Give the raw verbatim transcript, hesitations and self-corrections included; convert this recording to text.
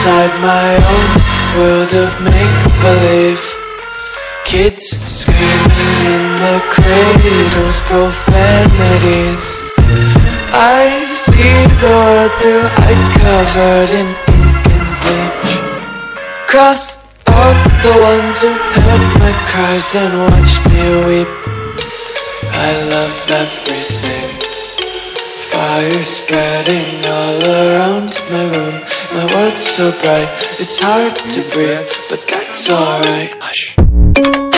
inside my own world of make-believe. Kids screaming in the cradles, profanities. I see the world through ice covered in ink and bleach. Cross out the ones who heard my cries and watched me weep. I love everything. Fire spreading all around my room. My world's so bright, it's hard to breathe, but that's alright. Hush.